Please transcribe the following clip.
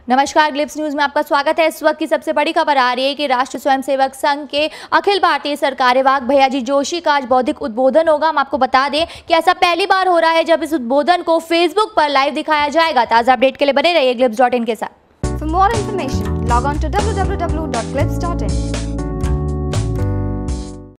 नमस्कार, ग्लिप्स न्यूज में आपका स्वागत है। इस वक्त की सबसे बड़ी खबर आ रही है कि राष्ट्रीय स्वयंसेवक संघ के अखिल भारतीय सरकार्यवाह भैयाजी जोशी का आज बौद्धिक उद्बोधन होगा। हम आपको बता दें कि ऐसा पहली बार हो रहा है जब इस उद्बोधन को फेसबुक पर लाइव दिखाया जाएगा। ताजा अपडेट के लिए बने रहिए glipz.in के साथ। For more information, log on to www.glipz.in.